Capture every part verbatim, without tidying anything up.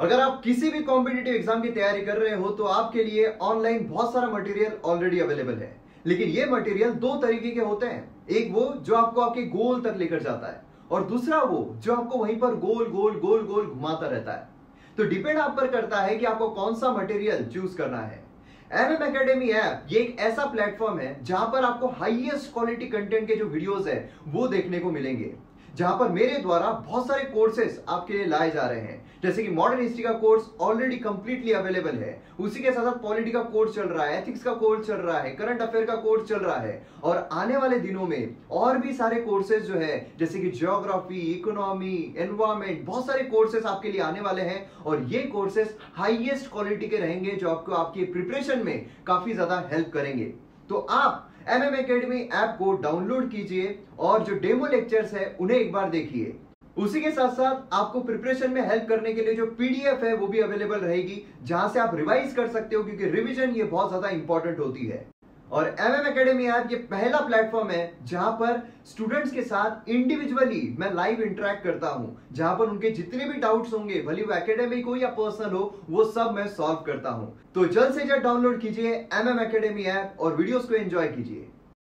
अगर आप किसी भी कॉम्पिटिटिव एग्जाम की तैयारी कर रहे हो तो आपके लिए ऑनलाइन बहुत सारा मटेरियल ऑलरेडी अवेलेबल है। लेकिन ये मटेरियल दो तरीके के होते हैं, एक वो जो आपको आपके गोल तक लेकर जाता है और दूसरा वो जो आपको वहीं पर गोल गोल गोल गोल घुमाता रहता है। तो डिपेंड आप पर करता है कि आपको कौन सा मटेरियल चूज करना है। एमएम एकेडमी ऐप ये एक ऐसा प्लेटफॉर्म है जहां पर आपको हाईएस्ट क्वालिटी कंटेंट के जो वीडियोस है वो देखने को मिलेंगे, जहां पर मेरे द्वारा बहुत सारे कोर्सेस आपके लिए लाए जा रहे हैं। जैसे कि मॉडर्न हिस्ट्री का कोर्स ऑलरेडी कंप्लीटली अवेलेबल है, उसी के साथ साथ पॉलिटी का कोर्स चल रहा है, एथिक्स का कोर्स चल रहा है, करंट अफेयर का कोर्स चल रहा है और आने वाले दिनों में और भी सारे कोर्सेज जो है जैसे कि ज्योग्राफी, इकोनॉमी, एनवायरमेंट, बहुत सारे कोर्सेज आपके लिए आने वाले हैं और ये कोर्सेज हाईएस्ट क्वालिटी के रहेंगे जो आपको आपकी प्रिपरेशन में काफी ज्यादा हेल्प करेंगे। तो आप एमएम एकेडमी ऐप को डाउनलोड कीजिए और जो डेमो लेक्चर्स है उन्हें एक बार देखिए। उसी के साथ साथ आपको प्रिपरेशन में हेल्प करने के लिए जो पीडीएफ है वो भी अवेलेबल रहेगी, जहां से आप रिवाइज कर सकते हो, क्योंकि रिवीजन ये बहुत ज्यादा इंपॉर्टेंट होती है। और एमएम एकेडमी ऐप ये पहला प्लेटफॉर्म है जहां पर स्टूडेंट्स के साथ इंडिविजुअली मैं लाइव इंटरेक्ट करता हूं, जहां पर उनके जितने भी डाउट्स होंगे, भले वो एकेडमिक हो या पर्सनल हो, वो सब मैं सॉल्व करता हूं। तो जल्द से जल्द डाउनलोड कीजिए एमएम एकेडमी ऐप और वीडियोस को एंजॉय कीजिए।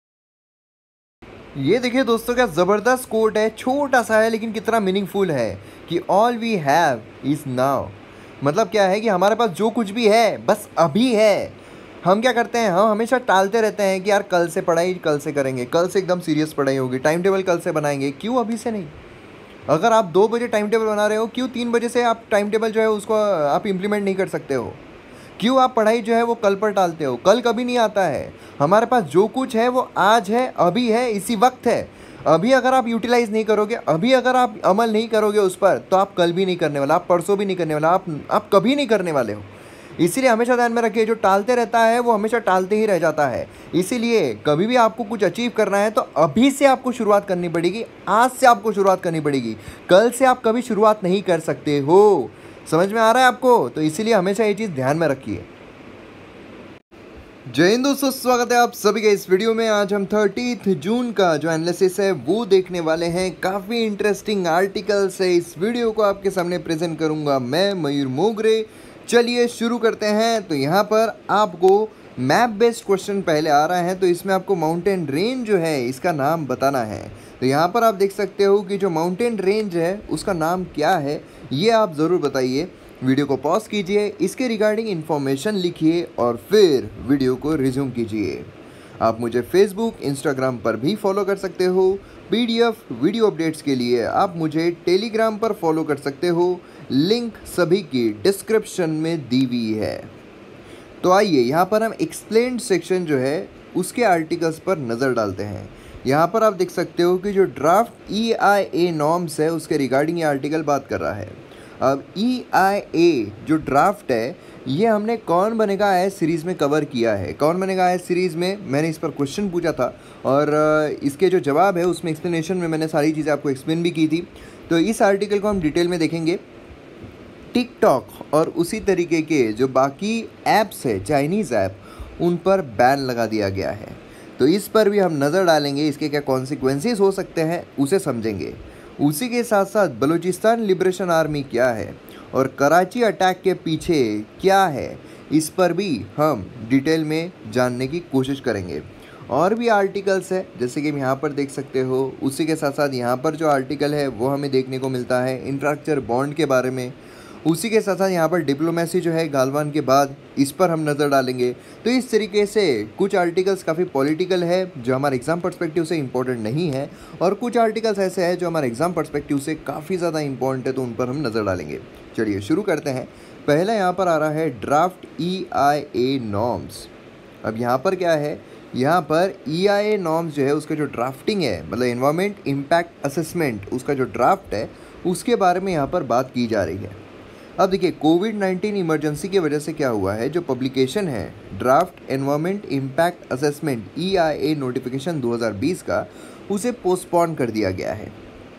ये देखिए दोस्तों, क्या ज़बरदस्त कोट है, छोटा सा है लेकिन कितना मीनिंगफुल है कि all we have is now. मतलब क्या है कि हमारे पास जो कुछ भी है बस अभी है। हम क्या करते हैं, हम हमेशा टालते रहते हैं कि यार कल से पढ़ाई कल से करेंगे, कल से एकदम सीरियस पढ़ाई होगी, टाइम टेबल कल से बनाएंगे। क्यों अभी से नहीं? अगर आप दो बजे टाइम टेबल बना रहे हो, क्यों तीन बजे से आप टाइम टेबल जो है उसको आप इम्प्लीमेंट नहीं कर सकते हो? क्यों आप पढ़ाई जो है वो कल पर टालते हो? कल कभी नहीं आता है। हमारे पास जो कुछ है वो आज है, अभी है, इसी वक्त है। अभी अगर आप यूटिलाइज नहीं करोगे, अभी अगर आप अमल नहीं करोगे उस पर, तो आप कल भी नहीं करने वाला, आप परसों भी नहीं करने वाला, आप आप कभी नहीं करने वाले हो। इसीलिए हमेशा ध्यान में रखिए, जो टालते रहता है वो हमेशा टालते ही रह जाता है। इसीलिए कभी भी आपको कुछ अचीव करना है तो अभी से आपको शुरुआत करनी पड़ेगी, आज से आपको शुरुआत करनी पड़ेगी। कल से आप कभी शुरुआत नहीं कर सकते हो। समझ में आ रहा है आपको? तो इसीलिए हमेशा ये चीज़ ध्यान में रखिए। जय हिंद दोस्तों, स्वागत है आप सभी के इस वीडियो में। आज हम थर्टीथ जून का जो एनालिसिस है वो देखने वाले हैं। काफ़ी इंटरेस्टिंग आर्टिकल्स है, इस वीडियो को आपके सामने प्रेजेंट करूंगा मैं मयूर मोगरे। चलिए शुरू करते हैं। तो यहाँ पर आपको मैप बेस्ड क्वेश्चन पहले आ रहा है, तो इसमें आपको माउंटेन रेंज जो है इसका नाम बताना है। तो यहाँ पर आप देख सकते हो कि जो माउंटेन रेंज है उसका नाम क्या है, ये आप ज़रूर बताइए। वीडियो को पॉज कीजिए, इसके रिगार्डिंग इन्फॉर्मेशन लिखिए और फिर वीडियो को रिज्यूम कीजिए। आप मुझे फेसबुक, इंस्टाग्राम पर भी फॉलो कर सकते हो। पीडीएफ वीडियो अपडेट्स के लिए आप मुझे टेलीग्राम पर फॉलो कर सकते हो। लिंक सभी की डिस्क्रिप्शन में दी हुई है। तो आइए यहाँ पर हम एक्सप्लेन्ड सेक्शन जो है उसके आर्टिकल्स पर नज़र डालते हैं। यहाँ पर आप देख सकते हो कि जो draft E I A norms है उसके रिगार्डिंग ये आर्टिकल बात कर रहा है। अब ई आई ए जो ड्राफ्ट है ये हमने कौन बनेगा एज सीरीज़ में कवर किया है। कौन बनेगा एज सीरीज़ में मैंने इस पर क्वेश्चन पूछा था और इसके जो जवाब है उसमें एक्सप्लेनेशन में मैंने सारी चीज़ें आपको एक्सप्लेन भी की थी। तो इस आर्टिकल को हम डिटेल में देखेंगे। टिकटॉक और उसी तरीके के जो बाकी ऐप्स है, चाइनीज़ ऐप, उन पर बैन लगा दिया गया है। तो इस पर भी हम नज़र डालेंगे, इसके क्या कॉन्सिक्वेंसेस हो सकते हैं उसे समझेंगे। उसी के साथ साथ बलूचिस्तान लिबरेशन आर्मी क्या है और कराची अटैक के पीछे क्या है, इस पर भी हम डिटेल में जानने की कोशिश करेंगे। और भी आर्टिकल्स है जैसे कि हम यहाँ पर देख सकते हो। उसी के साथ साथ यहाँ पर जो आर्टिकल है वो हमें देखने को मिलता है इंफ्रास्ट्रक्चर बॉन्ड के बारे में। उसी के साथ साथ यहाँ पर डिप्लोमेसी जो है गालवान के बाद, इस पर हम नज़र डालेंगे। तो इस तरीके से कुछ आर्टिकल्स काफ़ी पॉलिटिकल है जो हमारे एग्ज़ाम पर्सपेक्टिव से इम्पोर्टेंट नहीं है, और कुछ आर्टिकल्स ऐसे हैं जो हमारे एग्ज़ाम पर्सपेक्टिव से काफ़ी ज़्यादा इंपॉर्टेंट है, तो उन पर हम नज़र डालेंगे। चलिए शुरू करते हैं। पहला यहाँ पर आ रहा है draft E I A norms. अब यहाँ पर क्या है, यहाँ पर ई आई ए नॉर्म्स जो है उसका जो ड्राफ्टिंग है, मतलब एनवायरमेंट इम्पैक्ट असेसमेंट, उसका जो ड्राफ्ट है उसके बारे में यहाँ पर बात की जा रही है। अब देखिए, कोविड नाइन्टीन इमरजेंसी की वजह से क्या हुआ है, जो पब्लिकेशन है draft environment impact assessment E I A notification दो हज़ार बीस का, उसे पोस्टपोन कर दिया गया है।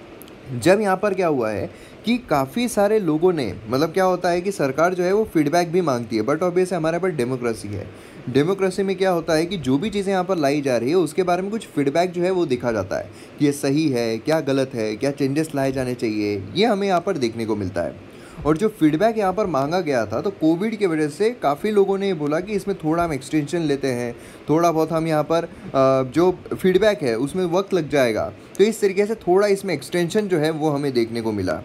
जब यहाँ पर क्या हुआ है कि काफ़ी सारे लोगों ने, मतलब क्या होता है कि सरकार जो है वो फीडबैक भी मांगती है, बट ऑब्वियस हमारे पास डेमोक्रेसी है। डेमोक्रेसी में क्या होता है कि जो भी चीज़ें यहाँ पर लाई जा रही है उसके बारे में कुछ फीडबैक जो है वो दिखा जाता है कि ये सही है, क्या गलत है, क्या चेंजेस लाए जाने चाहिए, ये हमें यहाँ पर देखने को मिलता है। और जो फीडबैक यहाँ पर मांगा गया था, तो कोविड की वजह से काफ़ी लोगों ने ये बोला कि इसमें थोड़ा हम एक्सटेंशन लेते हैं, थोड़ा बहुत हम यहाँ पर जो फीडबैक है उसमें वक्त लग जाएगा। तो इस तरीके से थोड़ा इसमें एक्सटेंशन जो है वो हमें देखने को मिला।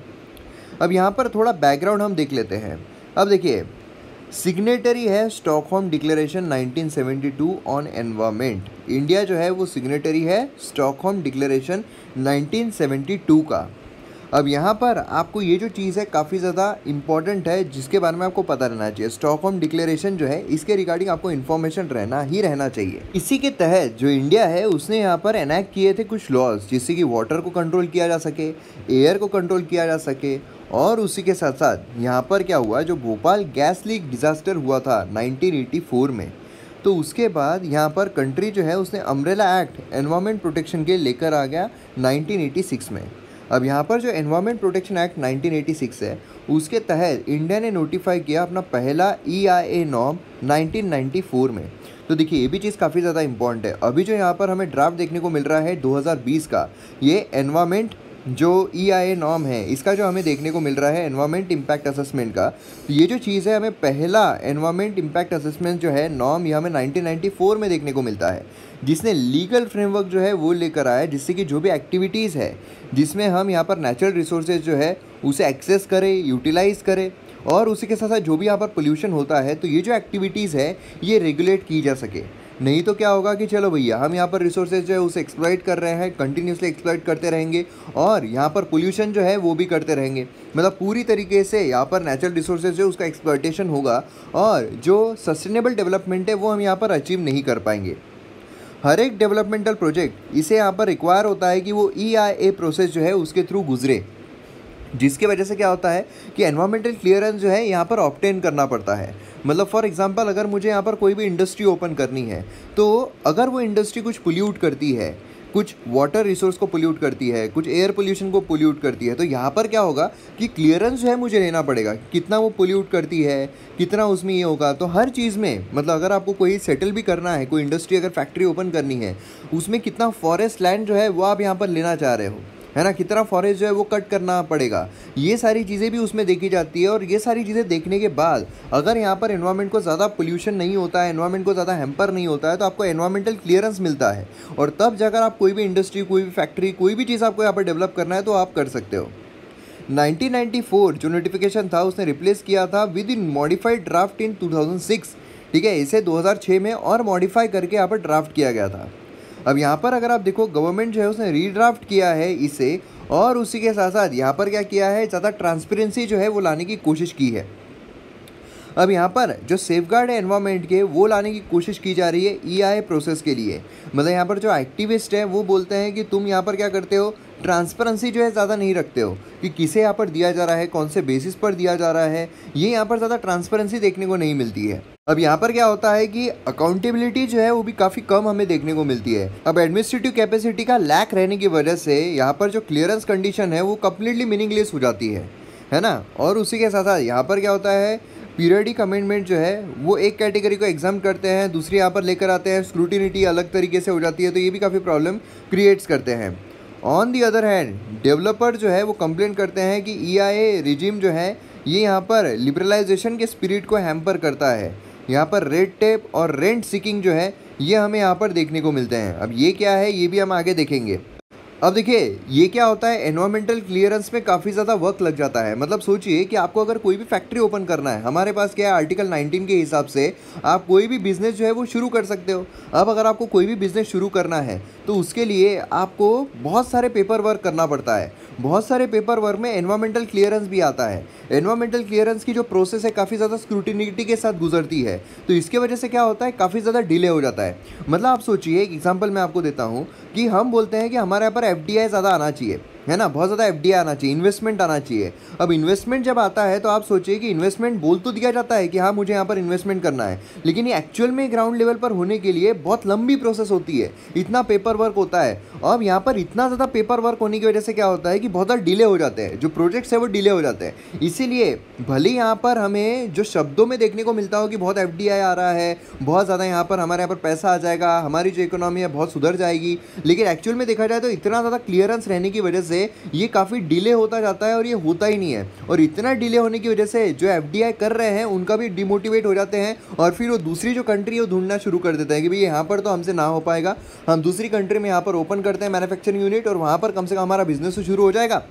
अब यहाँ पर थोड़ा बैकग्राउंड हम देख लेते हैं। अब देखिए, सिग्नेटरी है Stockholm declaration nineteen seventy two on environment. India जो है वो सिग्नेटरी है Stockholm declaration nineteen seventy two का। अब यहाँ पर आपको ये जो चीज़ है काफ़ी ज़्यादा इम्पॉर्टेंट है, जिसके बारे में आपको पता रहना चाहिए। स्टॉकहोम डिक्लेरेशन जो है इसके रिगार्डिंग आपको इन्फॉर्मेशन रहना ही रहना चाहिए। इसी के तहत जो इंडिया है उसने यहाँ पर एनैक्ट किए थे कुछ लॉज, जिससे कि वाटर को कंट्रोल किया जा सके, एयर को कंट्रोल किया जा सके। और उसी के साथ साथ यहाँ पर क्या हुआ, जो भोपाल गैस लीक डिज़ास्टर हुआ था नाइनटीन एटी फोर में, तो उसके बाद यहाँ पर कंट्री जो है उसने अम्ब्रेला एक्ट एनवायरमेंट प्रोटेक्शन के लेकर आ गया नाइनटीन एटी सिक्स में। अब यहाँ पर जो environment protection act nineteen eighty six है उसके तहत इंडिया ने नोटिफाई किया अपना पहला E I A norm nineteen ninety four में। तो देखिए, ये भी चीज़ काफ़ी ज़्यादा इंपॉर्टेंट है। अभी जो यहाँ पर हमें ड्राफ्ट देखने को मिल रहा है दो हज़ार बीस का, ये एनवायरमेंट जो ई आई ए नॉर्म है इसका जो हमें देखने को मिल रहा है एनवायरमेंट इम्पैक्ट असेसमेंट का, तो ये जो चीज़ है हमें पहला एनवायरमेंट इम्पैक्ट असेसमेंट जो है नॉर्म ये हमें नाइनटीन नाइंटी फोर में देखने को मिलता है, जिसने लीगल फ्रेमवर्क जो है वो लेकर आया, जिससे कि जो भी एक्टिविटीज़ है जिसमें हम यहाँ पर नेचुरल रिसोर्सेज जो है उसे एक्सेस करें, यूटिलाइज़ करें, और उसी के साथ साथ जो भी यहाँ पर पोल्यूशन होता है तो ये जो एक्टिविटीज़ है ये रेगुलेट की जा सके। नहीं तो क्या होगा कि चलो भैया हम यहाँ पर रिसोर्सेज जो है उसे एक्सप्लॉइट कर रहे हैं, कंटिन्यूसली एक्सप्लॉइट करते रहेंगे और यहाँ पर पोल्यूशन जो है वो भी करते रहेंगे। मतलब पूरी तरीके से यहाँ पर नेचुरल रिसोर्सेज जो उसका एक्सप्लॉइटेशन होगा और जो सस्टेनेबल डेवलपमेंट है वो हम यहाँ पर अचीव नहीं कर पाएंगे। हर एक डेवलपमेंटल प्रोजेक्ट इसे यहाँ पर रिक्वायर होता है कि वो ई आई ए प्रोसेस जो है उसके थ्रू गुजरे, जिसके वजह से क्या होता है कि एनवायरमेंटल क्लियरेंस जो है यहाँ पर ऑब्टेन करना पड़ता है। मतलब फॉर एग्जांपल अगर मुझे यहाँ पर कोई भी इंडस्ट्री ओपन करनी है, तो अगर वो इंडस्ट्री कुछ पोल्यूट करती है, कुछ वाटर रिसोर्स को पोल्यूट करती है, कुछ एयर पोल्यूशन को पोल्यूट करती है, तो यहाँ पर क्या होगा कि क्लियरेंस जो है मुझे लेना पड़ेगा, कितना वो पोल्यूट करती है, कितना उसमें ये होगा। तो हर चीज़ में मतलब अगर आपको कोई सेटल भी करना है, कोई इंडस्ट्री अगर फैक्ट्री ओपन करनी है, उसमें कितना फॉरेस्ट लैंड जो है वो आप यहाँ पर लेना चाह रहे हो, है ना, कितना फॉरेस्ट जो है वो कट करना पड़ेगा, ये सारी चीज़ें भी उसमें देखी जाती है। और ये सारी चीज़ें देखने के बाद अगर यहाँ पर एनवायरनमेंट को ज़्यादा पोल्यूशन नहीं होता है, एनवायरनमेंट को ज़्यादा हैम्पर नहीं होता है, तो आपको एनवायरमेंटल क्लियरेंस मिलता है। और तब जाकर आप कोई भी इंडस्ट्री, कोई भी फैक्ट्री, कोई भी चीज़ आपको यहाँ पर डेवलप करना है तो आप कर सकते हो। नाइनटीन नाइंटी फोर जो नोटिफिकेशन था उसने रिप्लेस किया था with in modified draft in two thousand six. ठीक है, इसे दो हज़ार छह में और मॉडिफाई करके यहाँ पर ड्राफ्ट किया गया था। अब यहाँ पर अगर आप देखो, गवर्नमेंट जो है उसने रीड्राफ्ट किया है इसे, और उसी के साथ साथ यहाँ पर क्या किया है, ज़्यादा ट्रांसपेरेंसी जो है वो लाने की कोशिश की है। अब यहाँ पर जो सेफगार्ड है एनवायरनमेंट के वो लाने की कोशिश की जा रही है ई आई ए प्रोसेस के लिए। मतलब यहाँ पर जो एक्टिविस्ट है वो बोलते हैं कि तुम यहाँ पर क्या करते हो, ट्रांसपेरेंसी जो है ज़्यादा नहीं रखते हो कि किसे यहाँ पर दिया जा रहा है, कौन से बेसिस पर दिया जा रहा है, ये यहाँ पर ज़्यादा ट्रांसपेरेंसी देखने को नहीं मिलती है। अब यहाँ पर क्या होता है कि अकाउंटेबिलिटी जो है वो भी काफ़ी कम हमें देखने को मिलती है। अब एडमिनिस्ट्रेटिव कैपेसिटी का लैक रहने की वजह से यहाँ पर जो क्लियरेंस कंडीशन है वो कम्प्लीटली मीनिंगलेस हो जाती है, है ना। और उसी के साथ साथ यहाँ पर क्या होता है, पीरियडिक अमेंडमेंट जो है वो एक कैटेगरी को एग्जाम करते हैं, दूसरी यहाँ पर लेकर आते हैं, स्क्रूटिनिटी अलग तरीके से हो जाती है, तो ये भी काफ़ी प्रॉब्लम क्रिएट्स करते हैं। On the other hand developer जो है वो कंप्लेंट करते हैं कि ई आई ए रिजिम जो है ये यहाँ पर लिबरलाइजेशन के स्पिरिट को हैम्पर करता है। यहाँ पर रेड टेप और रेंट सीकिंग जो है ये हमें यहाँ पर देखने को मिलते हैं। अब ये क्या है ये भी हम आगे देखेंगे। अब देखिए ये क्या होता है, एनवायरमेंटल क्लियरेंस में काफ़ी ज़्यादा वर्क लग जाता है। मतलब सोचिए कि आपको अगर कोई भी फैक्ट्री ओपन करना है, हमारे पास क्या है, आर्टिकल नाइनटीन के हिसाब से आप कोई भी बिज़नेस जो है वो शुरू कर सकते हो। अब अगर आपको कोई भी बिज़नेस शुरू करना है तो उसके लिए आपको बहुत सारे पेपर वर्क करना पड़ता है। बहुत सारे पेपर वर्क में एनवायरमेंटल क्लियरेंस भी आता है। एनवायरमेंटल क्लियरेंस की जो प्रोसेस है काफ़ी ज़्यादा स्क्रूटिनिटी के साथ गुजरती है, तो इसके वजह से क्या होता है, काफ़ी ज़्यादा डिले हो जाता है। मतलब आप सोचिए, एक एग्जांपल मैं आपको देता हूँ कि हम बोलते हैं कि हमारे यहाँ पर एफ डी आई ज़्यादा आना चाहिए, है ना, बहुत ज़्यादा एफ डी आई आना चाहिए, इन्वेस्टमेंट आना चाहिए। अब इन्वेस्टमेंट जब आता है तो आप सोचिए कि इन्वेस्टमेंट बोल तो दिया जाता है कि हाँ मुझे यहाँ पर इन्वेस्टमेंट करना है, लेकिन ये एक्चुअल में ग्राउंड लेवल पर होने के लिए बहुत लंबी प्रोसेस होती है, इतना पेपर वर्क होता है। अब यहाँ पर इतना ज़्यादा पेपर वर्क होने की वजह से क्या होता है कि बहुत ज़्यादा डिले हो जाते हैं, जो प्रोजेक्ट्स है वो डिले हो जाते हैं। इसीलिए भले यहाँ पर हमें जो शब्दों में देखने को मिलता हो कि बहुत एफ डी आई आ रहा है, बहुत ज़्यादा यहाँ पर हमारे यहाँ पर पैसा आ जाएगा, हमारी जो इकोनॉमी है बहुत सुधर जाएगी, लेकिन एक्चुअल में देखा जाए तो इतना ज़्यादा क्लियरेंस रहने की वजह से से ये काफ़ी डिले होता जाता है और ये होता ही नहीं है। और इतना डिले होने की वजह से जो एफ डी आई कर रहे हैं उनका भी डिमोटिवेट हो जाते हैं और फिर वो दूसरी जो कंट्री है वो ढूंढना शुरू कर देता है कि भाई यहाँ पर तो हमसे ना हो पाएगा, हम दूसरी कंट्री में यहाँ पर ओपन करते हैं मैन्युफैक्चरिंग यूनिट और वहाँ पर कम से कम हमारा बिजनेस तो शुरू हो जाएगा।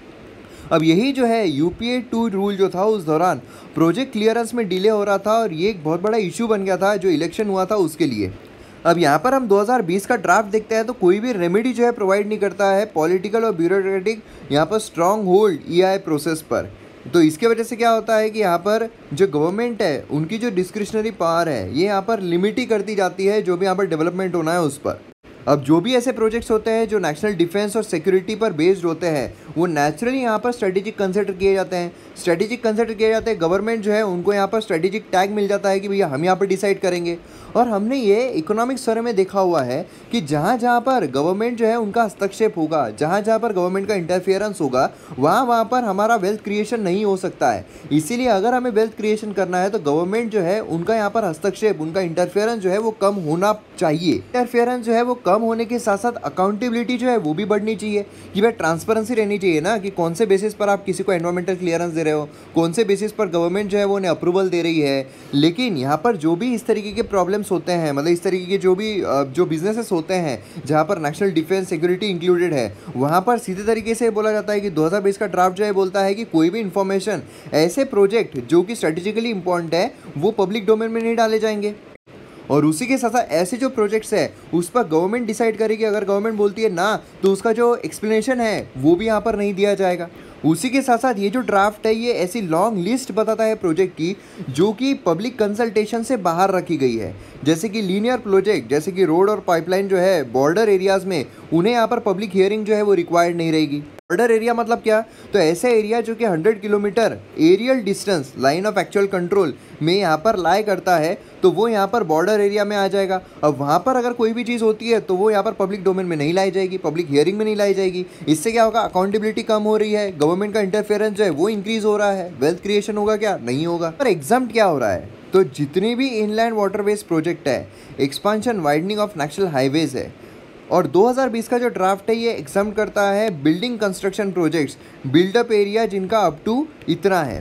अब यही जो है U P A two rule जो था उस दौरान प्रोजेक्ट क्लियरेंस में डिले हो रहा था और ये एक बहुत बड़ा इशू बन गया था जो इलेक्शन हुआ था उसके लिए। अब यहाँ पर हम दो हज़ार बीस का ड्राफ्ट देखते हैं तो कोई भी रेमेडी जो है प्रोवाइड नहीं करता है पॉलिटिकल और ब्यूरोक्रेटिक यहाँ पर strong hold E I process पर। तो इसके वजह से क्या होता है कि यहाँ पर जो गवर्नमेंट है उनकी जो डिस्क्रिशनरी पावर है ये यहाँ पर लिमिट ही करती जाती है जो भी यहाँ पर डेवलपमेंट होना है उस पर। अब जो भी ऐसे प्रोजेक्ट्स होते हैं जो नेशनल डिफेंस और सिक्योरिटी पर बेस्ड होते हैं वो नेचुरली यहाँ पर स्ट्रेटेजिक कंसिडर किए जाते हैं स्ट्रेटेजिक कंसिडर किए जाते हैं गवर्नमेंट जो है उनको यहाँ पर स्ट्रेटेजिक टैग मिल जाता है कि भैया हम यहाँ पर डिसाइड करेंगे। और हमने ये इकोनॉमिक सर्वे में देखा हुआ है कि जहाँ जहाँ पर गवर्नमेंट जो है उनका हस्तक्षेप होगा, जहाँ जहाँ पर गवर्नमेंट का इंटरफियरेंस होगा वहाँ वहाँ पर हमारा वेल्थ क्रिएशन नहीं हो सकता है। इसीलिए अगर हमें वेल्थ क्रिएशन करना है तो गवर्नमेंट जो है उनका यहाँ पर हस्तक्षेप, उनका इंटरफियरेंस जो है वो कम होना चाहिए। इंटरफियरेंस जो है वो कम होने के साथ साथ अकाउंटेबिलिटी जो है वो भी बढ़नी चाहिए कि भाई ट्रांसपेरेंसी रहनी चाहिए ना कि कौन से बेसिस पर आप किसी को एनवायरमेंटल क्लियरेंस दे रहे हो, कौन से बेसिस पर गवर्नमेंट जो है वो उन्हें अप्रूवल दे रही है। लेकिन यहाँ पर जो भी इस तरीके के प्रॉब्लम्स होते हैं, मतलब इस तरीके के जो भी जो बिजनेसेस होते हैं जहाँ पर नेशनल डिफेंस सिक्योरिटी इंक्लूडेड है, वहाँ पर सीधे तरीके से बोला जाता है कि दो हज़ार बीस का ड्राफ्ट जो है बोलता है कि कोई भी इंफॉर्मेशन ऐसे प्रोजेक्ट जो कि स्ट्रेटेजिकली इंपॉर्टेंट है वो पब्लिक डोमेन में नहीं डाले जाएंगे। और उसी के साथ साथ ऐसे जो प्रोजेक्ट्स है उस पर गवर्नमेंट डिसाइड करेगी, अगर गवर्नमेंट बोलती है ना तो उसका जो एक्सप्लेनेशन है वो भी यहाँ पर नहीं दिया जाएगा। उसी के साथ साथ ये जो ड्राफ्ट है ये ऐसी लॉन्ग लिस्ट बताता है प्रोजेक्ट की जो कि पब्लिक कंसल्टेशन से बाहर रखी गई है, जैसे कि लीनियर प्रोजेक्ट जैसे कि रोड और पाइपलाइन जो है बॉर्डर एरियाज़ में उन्हें यहाँ पर पब्लिक हियरिंग जो है वो रिक्वायर्ड नहीं रहेगी। बॉर्डर एरिया मतलब क्या, तो ऐसे एरिया जो कि hundred kilometre aerial distance line of actual control में यहाँ पर लाई करता है तो वो यहाँ पर बॉर्डर एरिया में आ जाएगा। अब वहाँ पर अगर कोई भी चीज़ होती है तो वो यहाँ पर पब्लिक डोमेन में नहीं लाई जाएगी, पब्लिक हियरिंग में नहीं लाई जाएगी। इससे क्या होगा, अकाउंटेबिलिटी कम हो रही है, गवर्नमेंट का इंटरफेरेंस जो है वो इंक्रीज हो रहा है, वेल्थ क्रिएशन होगा क्या, नहीं होगा। पर एग्जाम क्या हो रहा है, तो जितने भी इनलैंड वाटरवेज प्रोजेक्ट है, expansion widening of national highways है और दो हज़ार बीस का जो ड्राफ्ट है ये एग्जाम करता है building construction projects buildup area जिनका अप टू इतना है।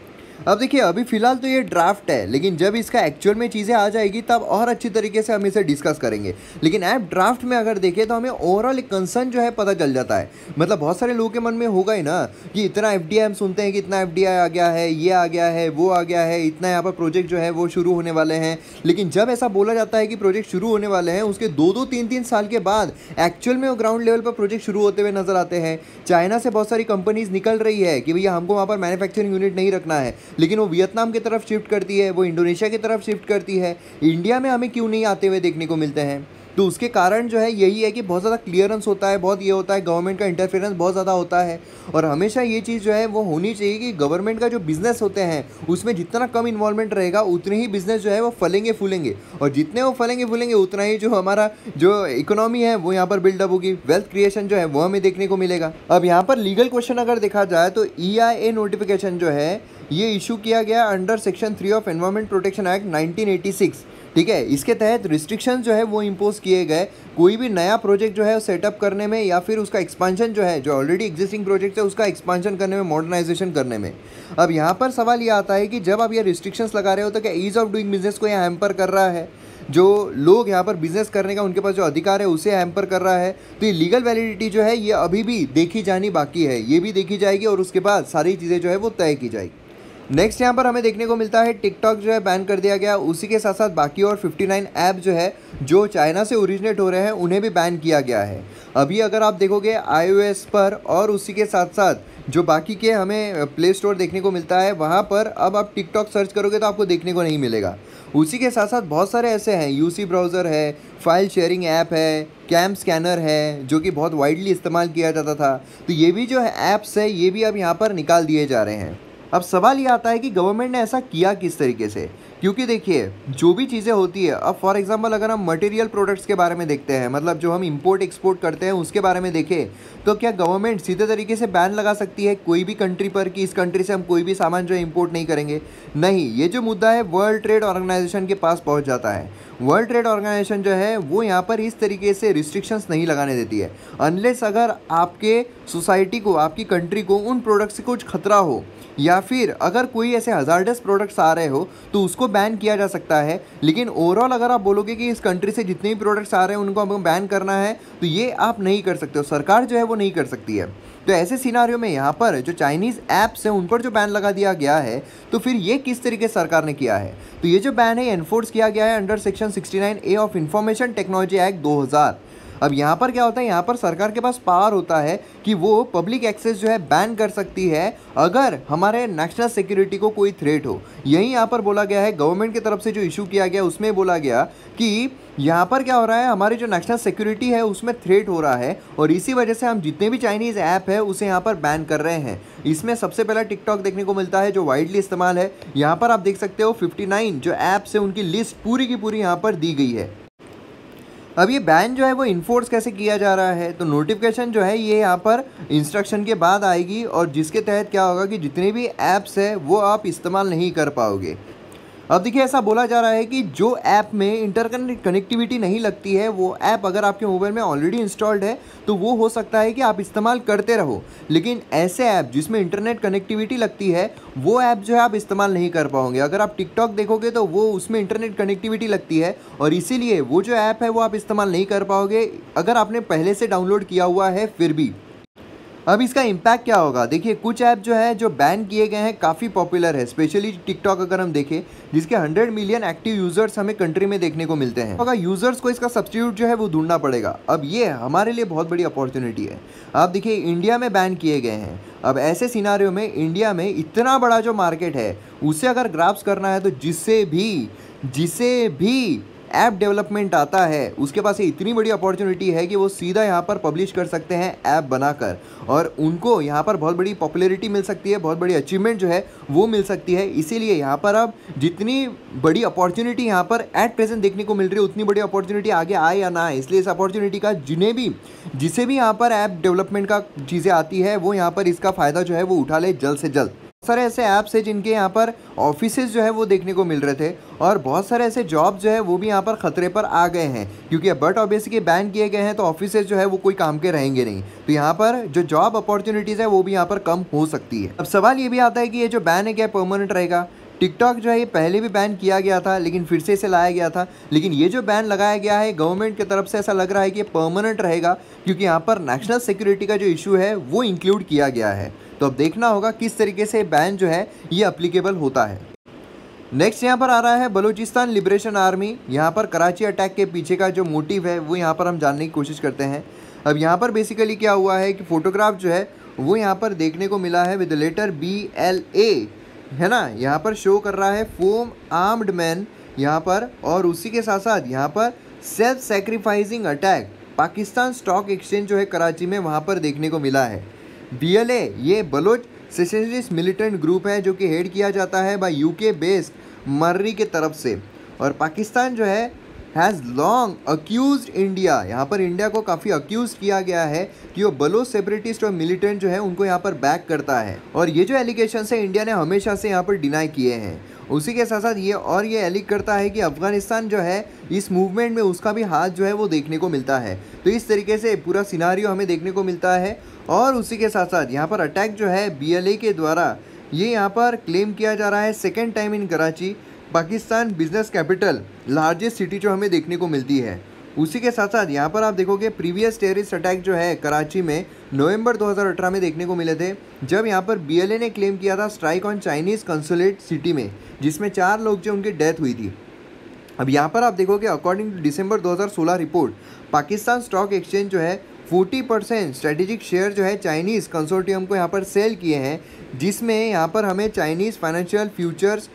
अब देखिए अभी फिलहाल तो ये ड्राफ्ट है, लेकिन जब इसका एक्चुअल में चीज़ें आ जाएगी तब और अच्छी तरीके से हम इसे डिस्कस करेंगे। लेकिन ऐप ड्राफ्ट में अगर देखें तो हमें ओवरऑल एक कंसर्न जो है पता चल जाता है। मतलब बहुत सारे लोगों के मन में होगा ही ना कि इतना एफ डी आई हम सुनते हैं कि इतना एफ डी आई आ गया है, ये आ गया है, वो आ गया है, इतना यहाँ पर प्रोजेक्ट जो है वो शुरू होने वाले हैं। लेकिन जब ऐसा बोला जाता है कि प्रोजेक्ट शुरू होने वाले हैं उसके दो दो तीन तीन साल के बाद एक्चुअल में वो ग्राउंड लेवल पर प्रोजेक्ट शुरू होते हुए नजर आते हैं। चाइना से बहुत सारी कंपनीज निकल रही है कि भैया हमको वहाँ पर मैन्युफैक्चरिंग यूनिट नहीं रखना है, लेकिन वो वियतनाम की तरफ शिफ्ट करती है, वो इंडोनेशिया की तरफ शिफ्ट करती है। इंडिया में हमें क्यों नहीं आते हुए देखने को मिलते हैं, तो उसके कारण जो है यही है कि बहुत ज़्यादा क्लियरेंस होता है, बहुत ये होता है, गवर्नमेंट का इंटरफेरेंस बहुत ज़्यादा होता है। और हमेशा ये चीज़ जो है वो होनी चाहिए कि गवर्नमेंट का जो बिज़नेस होते हैं उसमें जितना कम इन्वॉल्वमेंट रहेगा उतने ही बिज़नेस जो है वो फलेंगे फूलेंगे, और जितने वो फलेंगे फूलेंगे उतना ही जो हमारा जो इकोनॉमी है वो यहाँ पर बिल्डअप होगी, वेल्थ क्रिएशन जो है वो हमें देखने को मिलेगा। अब यहाँ पर लीगल क्वेश्चन अगर देखा जाए तो ई आई ए नोटिफिकेशन जो है ये इशू किया गया under section three of environment protection act nineteen eighty six. ठीक है, इसके तहत रिस्ट्रिक्शन जो है वो इम्पोज किए गए कोई भी नया प्रोजेक्ट जो है सेटअप करने में या फिर उसका एक्सपांशन जो है जो ऑलरेडी एग्जिस्टिंग प्रोजेक्ट है उसका एक्सपांशन करने में, मॉडर्नाइजेशन करने में। अब यहाँ पर सवाल ये आता है कि जब आप ये रिस्ट्रिक्शंस लगा रहे हो तो क्या ईज ऑफ डूइंग बिजनेस को यहाँ हैम्पर कर रहा है, जो लोग यहाँ पर बिजनेस करने का उनके पास जो अधिकार है उसे हैम्पर कर रहा है। तो ये लीगल वैलिडिटी जो है ये अभी भी देखी जानी बाकी है, ये भी देखी जाएगी और उसके बाद सारी चीज़ें जो है वो तय की जाएगी। नेक्स्ट यहाँ पर हमें देखने को मिलता है टिकटॉक जो है बैन कर दिया गया, उसी के साथ साथ बाकी और उनसठ ऐप जो है जो चाइना से ओरिजिनेट हो रहे हैं उन्हें भी बैन किया गया है। अभी अगर आप देखोगे आईओएस पर और उसी के साथ साथ जो बाकी के हमें प्ले स्टोर देखने को मिलता है वहाँ पर अब आप टिकटॉक सर्च करोगे तो आपको देखने को नहीं मिलेगा। उसी के साथ साथ बहुत सारे ऐसे हैं, यूसी ब्राउज़र है, फाइल शेयरिंग ऐप है, कैम स्कैनर है जो कि बहुत वाइडली इस्तेमाल किया जाता था, तो ये भी जो है ऐप्स है ये भी अब यहाँ पर निकाल दिए जा रहे हैं। अब सवाल ये आता है कि गवर्नमेंट ने ऐसा किया किस तरीके से, क्योंकि देखिए जो भी चीज़ें होती है, अब फॉर एग्जांपल अगर हम मटेरियल प्रोडक्ट्स के बारे में देखते हैं, मतलब जो हम इंपोर्ट एक्सपोर्ट करते हैं उसके बारे में देखें, तो क्या गवर्नमेंट सीधे तरीके से बैन लगा सकती है कोई भी कंट्री पर कि इस कंट्री से हम कोई भी सामान जो है इंपोर्ट नहीं करेंगे? नहीं, ये जो मुद्दा है वर्ल्ड ट्रेड ऑर्गेनाइजेशन के पास पहुंच जाता है। वर्ल्ड ट्रेड ऑर्गेनाइजेशन जो है वो यहाँ पर इस तरीके से रिस्ट्रिक्शंस नहीं लगाने देती है, अनलेस अगर आपके सोसाइटी को, आपकी कंट्री को उन प्रोडक्ट्स से कुछ खतरा हो, या फिर अगर कोई ऐसे हजार्डस प्रोडक्ट्स आ रहे हो तो उसको बैन किया जा सकता है। लेकिन ओवरऑल अगर आप बोलोगे कि इस कंट्री से जितने भी प्रोडक्ट्स आ रहे हैं उनको हमें बैन करना है, तो ये आप नहीं कर सकते हो, सरकार जो है वो नहीं कर सकती है। तो ऐसे सिनारियो में यहाँ पर जो चाइनीज़ ऐप्स हैं उन पर जो बैन लगा दिया गया है, तो फिर ये किस तरीके से सरकार ने किया है? तो ये जो बैन है एनफोर्स किया गया है under section sixty nine A of information technology act दो हज़ार। अब यहाँ पर क्या होता है, यहाँ पर सरकार के पास पावर होता है कि वो पब्लिक एक्सेस जो है बैन कर सकती है अगर हमारे नेशनल सिक्योरिटी को कोई थ्रेट हो। यही यहाँ पर बोला गया है, गवर्नमेंट की तरफ से जो इशू किया गया उसमें बोला गया कि यहाँ पर क्या हो रहा है, हमारी जो नेशनल सिक्योरिटी है उसमें थ्रेट हो रहा है और इसी वजह से हम जितने भी चाइनीज़ ऐप है उसे यहाँ पर बैन कर रहे हैं। इसमें सबसे पहला टिकटॉक देखने को मिलता है जो वाइडली इस्तेमाल है। यहाँ पर आप देख सकते हो फिफ्टी नाइन जो ऐप्स है उनकी लिस्ट पूरी की पूरी यहाँ पर दी गई है। अब ये बैन जो है वो इन्फोर्स कैसे किया जा रहा है, तो नोटिफिकेशन जो है ये यहाँ पर इंस्ट्रक्शन के बाद आएगी और जिसके तहत क्या होगा कि जितने भी ऐप्स है वो आप इस्तेमाल नहीं कर पाओगे। अब देखिए ऐसा बोला जा रहा है कि जो ऐप में इंटरनेट कनेक्टिविटी नहीं लगती है वो ऐप अगर आपके मोबाइल में ऑलरेडी इंस्टॉल्ड है तो वो हो सकता है कि आप इस्तेमाल करते रहो, लेकिन ऐसे ऐप जिसमें इंटरनेट कनेक्टिविटी लगती है वो ऐप जो है आप इस्तेमाल नहीं कर पाओगे। अगर आप टिकटॉक देखोगे तो वो उसमें इंटरनेट कनेक्टिविटी लगती है और इसीलिए वो जो ऐप है वो आप इस्तेमाल नहीं कर पाओगे अगर आपने पहले से डाउनलोड किया हुआ है फिर भी। अब इसका इम्पैक्ट क्या होगा, देखिए कुछ ऐप जो है जो बैन किए गए हैं काफ़ी पॉपुलर है, स्पेशली टिकटॉक अगर हम देखें जिसके हंड्रेड मिलियन एक्टिव यूज़र्स हमें कंट्री में देखने को मिलते हैं। अगर यूज़र्स को इसका सब्स्टिट्यूट जो है वो ढूंढना पड़ेगा। अब ये हमारे लिए बहुत बड़ी अपॉर्चुनिटी है। आप देखिए इंडिया में बैन किए गए हैं, अब ऐसे सिनारियो में इंडिया में इतना बड़ा जो मार्केट है उसे अगर ग्राफ्स करना है तो जिससे भी जिसे भी ऐप डेवलपमेंट आता है उसके पास ये इतनी बड़ी अपॉर्चुनिटी है कि वो सीधा यहाँ पर पब्लिश कर सकते हैं ऐप बनाकर और उनको यहाँ पर बहुत बड़ी पॉपुलैरिटी मिल सकती है, बहुत बड़ी अचीवमेंट जो है वो मिल सकती है। इसीलिए यहाँ पर अब जितनी बड़ी अपॉर्चुनिटी यहाँ पर एट प्रेजेंट देखने को मिल रही है उतनी बड़ी अपॉर्चुनिटी आगे आए या ना आए, इसलिए इस अपॉर्चुनिटी का जिन्हें भी जिसे भी यहाँ पर ऐप डेवलपमेंट का चीज़ें आती है वो यहाँ पर इसका फ़ायदा जो है वो उठा ले जल्द से जल्द। बहुत सारे ऐसे ऐप्स हैं जिनके यहाँ पर ऑफिसेज जो है वो देखने को मिल रहे थे और बहुत सारे ऐसे जॉब जो है वो भी यहाँ पर खतरे पर आ गए हैं, क्योंकि बट ऑब्वियसली बैन किए गए हैं तो ऑफिसेज जो है वो कोई काम के रहेंगे नहीं, तो यहाँ पर जो जॉब अपॉर्चुनिटीज़ है वो भी यहाँ पर कम हो सकती है। अब सवाल ये भी आता है कि ये जो बैन है क्या परमानेंट रहेगा? टिकटॉक जो है ये पहले भी बैन किया गया था लेकिन फिर से इसे लाया गया था, लेकिन ये जो बैन लगाया गया है गवर्नमेंट की तरफ से ऐसा लग रहा है कि ये परमानेंट रहेगा क्योंकि यहाँ पर नेशनल सिक्योरिटी का जो इशू है वो इंक्लूड किया गया है। तो अब देखना होगा किस तरीके से बैन जो है ये अप्लीकेबल होता है। नेक्स्ट यहाँ पर आ रहा है बलूचिस्तान लिबरेशन आर्मी। यहाँ पर कराची अटैक के पीछे का जो मोटिव है वो यहाँ पर हम जानने की कोशिश करते हैं। अब यहाँ पर बेसिकली क्या हुआ है कि फोटोग्राफ जो है वो यहाँ पर देखने को मिला है with letter B L A, है ना, यहाँ पर शो कर रहा है फोम आर्म्ड मैन यहाँ पर, और उसी के साथ साथ यहाँ पर self sacrificing attack Pakistan stock exchange जो है कराची में वहाँ पर देखने को मिला है। बी एल ए ये बलोच सेसेशनिस्ट मिलिटेंट ग्रुप है जो कि हेड किया जाता है बाय यूके बेस्ड मर्री के तरफ से, और पाकिस्तान जो है हैज़ लॉन्ग अक्यूज्ड इंडिया, यहाँ पर इंडिया को काफ़ी अक्यूज किया गया है कि वो बलोच सेपरेटिस्ट और मिलिटेंट जो है उनको यहाँ पर बैक करता है, और ये जो एलिगेशंस है इंडिया ने हमेशा से यहाँ पर डिनाई किए हैं। उसी के साथ साथ ये और ये एलिग करता है कि अफ़गानिस्तान जो है इस मूवमेंट में उसका भी हाथ जो है वो देखने को मिलता है। तो इस तरीके से पूरा सिनारियो हमें देखने को मिलता है, और उसी के साथ साथ यहाँ पर अटैक जो है बी एल ए के द्वारा ये यहाँ पर क्लेम किया जा रहा है second time in Karachi, Pakistan business capital largest city जो हमें देखने को मिलती है। उसी के साथ साथ यहाँ पर आप देखोगे प्रीवियस टेररिस्ट अटैक जो है कराची में नवंबर दो हज़ार अठारह में देखने को मिले थे, जब यहाँ पर बी एल ए ने क्लेम किया था strike on Chinese consulate city में, जिसमें चार लोग जो उनकी डेथ हुई थी। अब यहाँ पर आप देखोगे अकॉर्डिंग टू दिसंबर दो हज़ार सोलह रिपोर्ट पाकिस्तान स्टॉक एक्सचेंज जो है चालीस परसेंट स्ट्रेटेजिक शेयर जो है चाइनीज़ कंसोर्टियम को यहाँ पर सेल किए हैं, जिसमें यहाँ पर हमें चाइनीज़ फाइनेंशियल फ्यूचर्स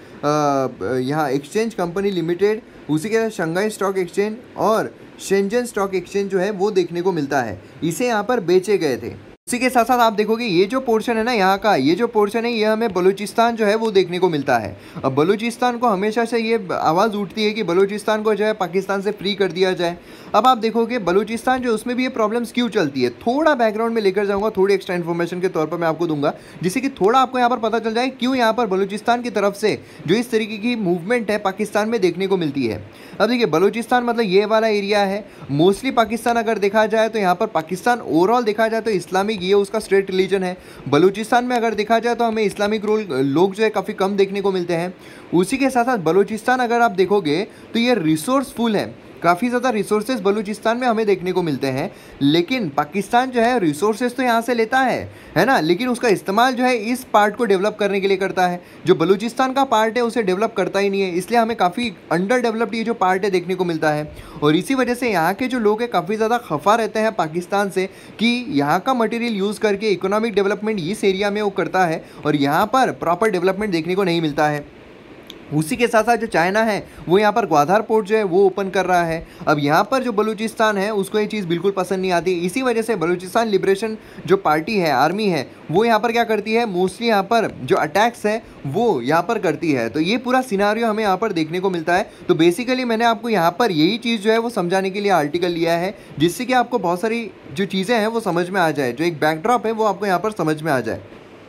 यहाँ एक्सचेंज कंपनी लिमिटेड, उसी के साथ शंघाई स्टॉक एक्सचेंज और शेंजन स्टॉक एक्सचेंज जो है वो देखने को मिलता है, इसे यहाँ पर बेचे गए थे। इसी के साथ साथ आप देखोगे ये जो पोर्शन है ना यहाँ का, ये जो पोर्शन है ये हमें बलूचिस्तान जो है वो देखने को मिलता है। अब बलूचिस्तान को हमेशा से ये आवाज़ उठती है कि बलूचिस्तान को जो है पाकिस्तान से फ्री कर दिया जाए। अब आप देखोगे बलूचिस्तान जो उसमें भी ये प्रॉब्लम्स क्यों चलती है, थोड़ा बैकग्राउंड में लेकर जाऊँगा, थोड़ी एक्स्ट्रा इन्फॉर्मेशन के तौर पर मैं आपको दूंगा, जिससे कि थोड़ा आपको यहाँ पर पता चल जाए क्यों यहाँ पर बलूचिस्तान की तरफ से जो इस तरीके की मूवमेंट है पाकिस्तान में देखने को मिलती है। अब देखिए बलूचिस्तान मतलब ये वाला एरिया है, मोस्टली पाकिस्तान अगर देखा जाए तो यहाँ पर पाकिस्तान ओवरऑल देखा जाए तो इस्लामिक ये उसका स्टेट रिलीजन है। बलूचिस्तान में अगर देखा जाए तो हमें इस्लामिक रोल लोग जो है काफ़ी कम देखने को मिलते हैं। उसी के साथ साथ बलूचिस्तान अगर आप देखोगे तो ये रिसोर्सफुल है, काफ़ी ज़्यादा रिसोर्सेज बलूचिस्तान में हमें देखने को मिलते हैं। लेकिन पाकिस्तान जो है रिसोर्सेज तो यहाँ से लेता है है ना, लेकिन उसका इस्तेमाल जो है इस पार्ट को डेवलप करने के लिए करता है। जो बलूचिस्तान का पार्ट है उसे डेवलप करता ही नहीं है, इसलिए हमें काफ़ी अंडर डेवलप्ड ये जो पार्ट है देखने को मिलता है। और इसी वजह से यहाँ के जो लोग हैं काफ़ी ज़्यादा खफा रहते हैं पाकिस्तान से कि यहाँ का मटेरियल यूज़ करके इकोनॉमिक डेवलपमेंट इस एरिया में वो करता है और यहाँ पर प्रॉपर डेवलपमेंट देखने को नहीं मिलता है। उसी के साथ साथ जो चाइना है वो यहाँ पर ग्वादर पोर्ट जो है वो ओपन कर रहा है। अब यहाँ पर जो बलूचिस्तान है उसको ये चीज़ बिल्कुल पसंद नहीं आती, इसी वजह से बलूचिस्तान लिबरेशन जो पार्टी है, आर्मी है, वो यहाँ पर क्या करती है, मोस्टली यहाँ पर जो अटैक्स है वो यहाँ पर करती है। तो ये पूरा सिनारियो हमें यहाँ पर देखने को मिलता है। तो बेसिकली मैंने आपको यहाँ पर यही चीज़ जो है वो समझाने के लिए आर्टिकल लिया है, जिससे कि आपको बहुत सारी जो चीज़ें हैं वो समझ में आ जाए, जो एक बैकड्रॉप है वो आपको यहाँ पर समझ में आ जाए।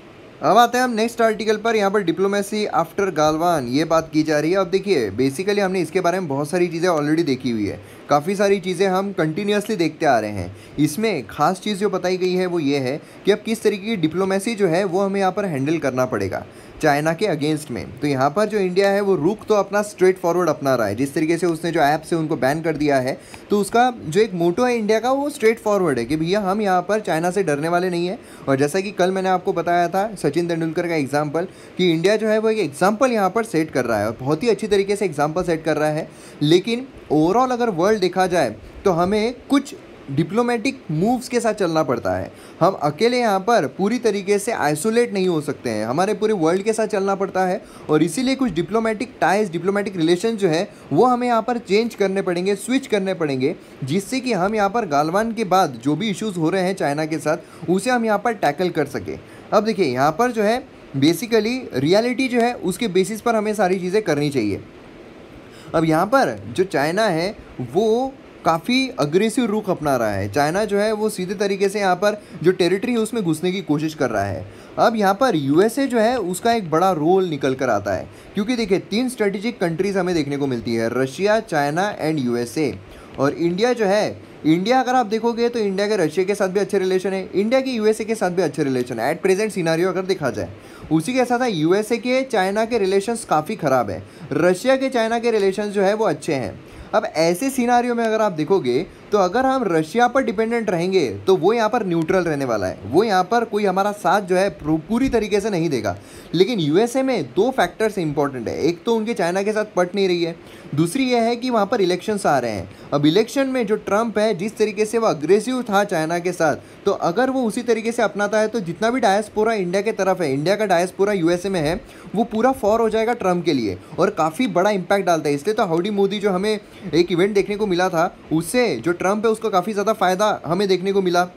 अब आते हैं हम नेक्स्ट आर्टिकल पर। यहाँ पर डिप्लोमेसी आफ्टर गालवान ये बात की जा रही है। अब देखिए बेसिकली हमने इसके बारे में बहुत सारी चीज़ें ऑलरेडी देखी हुई है, काफ़ी सारी चीज़ें हम कंटिन्यूसली देखते आ रहे हैं। इसमें खास चीज़ जो बताई गई है वो ये है कि अब किस तरीके की डिप्लोमेसी जो है वो हमें यहाँ पर हैंडल करना पड़ेगा चाइना के अगेंस्ट में। तो यहाँ पर जो इंडिया है वो रुख तो अपना स्ट्रेट फॉरवर्ड अपना रहा है, जिस तरीके से उसने जो ऐप से उनको बैन कर दिया है, तो उसका जो एक मोटो है इंडिया का वो स्ट्रेट फॉरवर्ड है कि भैया हम यहाँ पर चाइना से डरने वाले नहीं है। और जैसा कि कल मैंने आपको बताया था सचिन तेंदुलकर का एग्जाम्पल कि इंडिया जो है वो एक एग्जाम्पल यहाँ पर सेट कर रहा है और बहुत ही अच्छी तरीके से एग्जाम्पल सेट कर रहा है। लेकिन ओवरऑल अगर वर्ल्ड देखा जाए तो हमें कुछ डिप्लोमेटिक मूव्स के साथ चलना पड़ता है। हम अकेले यहाँ पर पूरी तरीके से आइसोलेट नहीं हो सकते हैं, हमारे पूरे वर्ल्ड के साथ चलना पड़ता है। और इसीलिए कुछ डिप्लोमेटिक टाइज, डिप्लोमेटिक रिलेशन जो है वो हमें यहाँ पर चेंज करने पड़ेंगे, स्विच करने पड़ेंगे, जिससे कि हम यहाँ पर गालवान के बाद जो भी इश्यूज़ हो रहे हैं चाइना के साथ उसे हम यहाँ पर टैकल कर सकें। अब देखिए यहाँ पर जो है बेसिकली रियलिटी जो है उसके बेसिस पर हमें सारी चीज़ें करनी चाहिए। अब यहाँ पर जो चाइना है वो काफ़ी अग्रेसिव रुख अपना रहा है। चाइना जो है वो सीधे तरीके से यहाँ पर जो टेरिटरी है उसमें घुसने की कोशिश कर रहा है। अब यहाँ पर यूएसए जो है उसका एक बड़ा रोल निकल कर आता है, क्योंकि देखिए तीन स्ट्रेटेजिक कंट्रीज़ हमें देखने को मिलती है, रशिया, चाइना एंड यूएसए। और इंडिया जो है, इंडिया अगर आप देखोगे तो इंडिया के रशिया के साथ भी अच्छे रिलेशन है, इंडिया के यूएसए के साथ भी अच्छे रिलेशन है एट प्रेजेंट सिनारियो अगर देखा जाए। उसी के साथ यूएसए के चाइना के रिलेशंस काफ़ी ख़राब है, रशिया के चाइना के रिलेशंस जो है वो अच्छे हैं। अब ऐसे सिनारियो में अगर आप देखोगे तो अगर हम रशिया पर डिपेंडेंट रहेंगे तो वो यहाँ पर न्यूट्रल रहने वाला है, वो यहाँ पर कोई हमारा साथ जो है पूरी तरीके से नहीं देगा। लेकिन यूएसए में दो फैक्टर्स इंपॉर्टेंट है, एक तो उनके चाइना के साथ पट नहीं रही है, दूसरी यह है कि वहाँ पर इलेक्शंस आ रहे हैं। अब इलेक्शन में जो ट्रंप है जिस तरीके से वो अग्रेसिव था चाइना के साथ, तो अगर वो उसी तरीके से अपनाता है तो जितना भी डायस्पोरा इंडिया के तरफ है, इंडिया का डायस्पोरा यूएसए में है, वो पूरा फॉर हो जाएगा ट्रंप के लिए और काफ़ी बड़ा इंपैक्ट डालता है। इसलिए तो हाउडी मोदी जो हमें एक इवेंट देखने को मिला था, उससे जो ट्रंप है उसको काफ़ी ज़्यादा फायदा हमें देखने को मिला।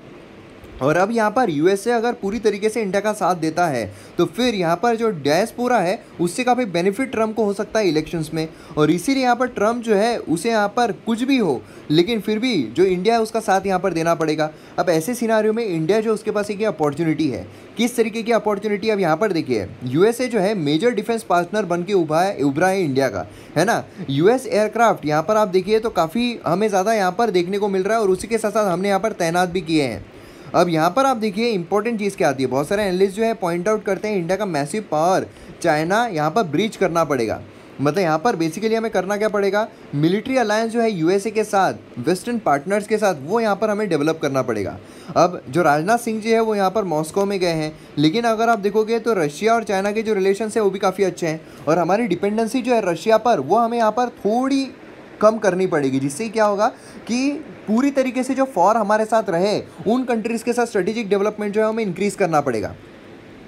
और अब यहाँ पर यूएसए अगर पूरी तरीके से इंडिया का साथ देता है तो फिर यहाँ पर जो डायस्पोरा है उससे काफ़ी बेनिफिट ट्रम्प को हो सकता है इलेक्शंस में। और इसीलिए यहाँ पर ट्रम्प जो है उसे यहाँ पर कुछ भी हो लेकिन फिर भी जो इंडिया है उसका साथ यहाँ पर देना पड़ेगा। अब ऐसे सिनारियो में इंडिया जो उसके पास एक अपॉर्चुनिटी है, किस तरीके की अपॉर्चुनिटी अब यहाँ पर देखिए, यूएसए जो है मेजर डिफेंस पार्टनर बन के उभा है उभरा है इंडिया का, है ना। यूएस एयरक्राफ्ट यहाँ पर आप देखिए तो काफ़ी हमें ज़्यादा यहाँ पर देखने को मिल रहा है और उसी के साथ साथ हमने यहाँ पर तैनात भी किए हैं। अब यहाँ पर आप देखिए इंपॉर्टेंट चीज़ क्या आती है, बहुत सारे एनालिस्ट जो है पॉइंट आउट करते हैं इंडिया का मैसिव पावर चाइना यहाँ पर ब्रीच करना पड़ेगा। मतलब यहाँ पर बेसिकली हमें करना क्या पड़ेगा, मिलिट्री अलायंस जो है यूएसए के साथ, वेस्टर्न पार्टनर्स के साथ, वो यहाँ पर हमें डेवलप करना पड़ेगा। अब जो राजनाथ सिंह जी है वो यहाँ पर मॉस्को में गए हैं, लेकिन अगर आप देखोगे तो रशिया और चाइना के जो रिलेशन है वो भी काफ़ी अच्छे हैं और हमारी डिपेंडेंसी जो है रशिया पर वो हमें यहाँ पर थोड़ी कम करनी पड़ेगी, जिससे क्या होगा कि पूरी तरीके से जो फॉर हमारे साथ रहे उन कंट्रीज़ के साथ स्ट्रेटेजिक डेवलपमेंट जो है हमें इंक्रीज़ करना पड़ेगा।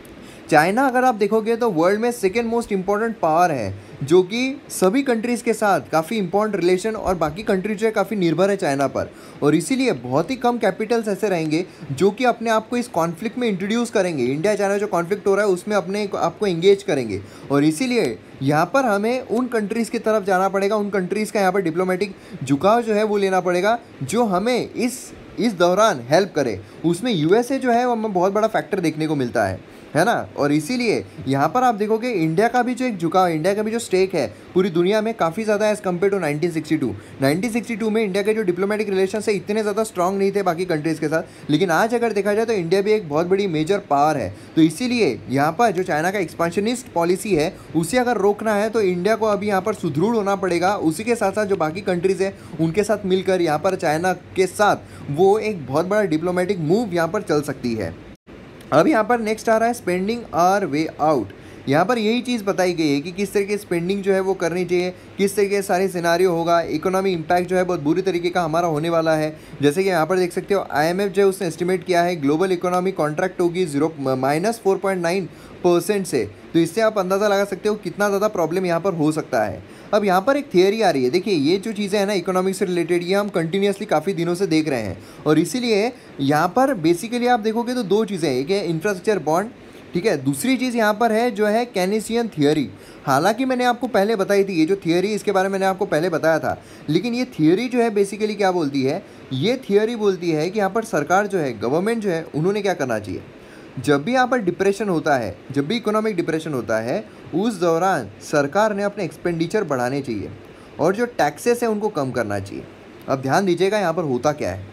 चाइना अगर आप देखोगे तो वर्ल्ड में सेकेंड मोस्ट इम्पॉर्टेंट पावर है, जो कि सभी कंट्रीज़ के साथ काफ़ी इंपॉर्टेंट रिलेशन, और बाकी कंट्रीज जो है काफ़ी निर्भर है चाइना पर। और इसीलिए बहुत ही कम कैपिटल्स ऐसे रहेंगे जो कि अपने आप को इस कॉन्फ्लिक्ट में इंट्रोड्यूस करेंगे। इंडिया चाइना जो कॉन्फ्लिक्ट हो रहा है उसमें अपने आप को एंगेज करेंगे, और इसीलिए यहाँ पर हमें उन कंट्रीज़ की तरफ जाना पड़ेगा, उन कंट्रीज़ का यहाँ पर डिप्लोमेटिक झुकाव जो है वो लेना पड़ेगा, जो हमें इस इस दौरान हेल्प करे। उसमें यूएसए जो है वो हमें बहुत बड़ा फैक्टर देखने को मिलता है है ना। और इसीलिए यहाँ पर आप देखोगे इंडिया का भी जो एक झुकाव, इंडिया का भी जो स्टेक है पूरी दुनिया में काफ़ी ज़्यादा है as compared to nineteen sixty two. Nineteen sixty two में इंडिया के जो डिप्लोमेटिक रिलेशन है इतने ज़्यादा स्ट्रॉन्ग नहीं थे बाकी कंट्रीज़ के साथ, लेकिन आज अगर देखा जाए तो इंडिया भी एक बहुत बड़ी मेजर पावर है। तो इसीलिए यहाँ पर जो चाइना का एक्सपांशनिस्ट पॉलिसी है उसे अगर रोकना है तो इंडिया को अभी यहाँ पर सुदृढ़ होना पड़ेगा। उसी के साथ साथ जो बाकी कंट्रीज़ है उनके साथ मिलकर यहाँ पर चाइना के साथ वो एक बहुत बड़ा डिप्लोमेटिक मूव यहाँ पर चल सकती है। अब यहाँ पर नेक्स्ट आ रहा है स्पेंडिंग आर वे आउट। यहाँ पर यही चीज़ बताई गई है कि किस तरह की स्पेंडिंग जो है वो करनी चाहिए, किस तरह के सारे सिनारियो होगा। इकोनॉमी इम्पैक्ट जो है बहुत बुरी तरीके का हमारा होने वाला है। जैसे कि यहाँ पर देख सकते हो आईएमएफ जो है उसने एस्टिमेट किया है ग्लोबल इकोनॉमी कॉन्ट्रैक्ट होगी zero minus four point nine percent से। तो इससे आप अंदाज़ा लगा सकते हो कितना ज़्यादा प्रॉब्लम यहाँ पर हो सकता है। अब यहाँ पर एक थियरी आ रही है, देखिए ये जो चीज़ें हैं ना इकोनॉमिक्स से रिलेटेड, ये हम कंटिन्यूसली काफ़ी दिनों से देख रहे हैं। और इसीलिए यहाँ पर बेसिकली आप देखोगे तो दो चीज़ें हैं, एक है इंफ्रास्ट्रक्चर बॉन्ड, ठीक है, दूसरी चीज़ यहाँ पर है जो है केनेसियन थियरी। हालांकि मैंने आपको पहले बताई थी ये जो थियरी, इसके बारे में मैंने आपको पहले बताया था, लेकिन ये थियरी जो है बेसिकली क्या बोलती है, ये थियरी बोलती है कि यहाँ पर सरकार जो है, गवर्नमेंट जो है, उन्होंने क्या करना चाहिए, जब भी यहाँ पर डिप्रेशन होता है, जब भी इकोनॉमिक डिप्रेशन होता है, उस दौरान सरकार ने अपने एक्सपेंडिचर बढ़ाने चाहिए और जो टैक्सेस है उनको कम करना चाहिए। अब ध्यान दीजिएगा यहाँ पर होता क्या है,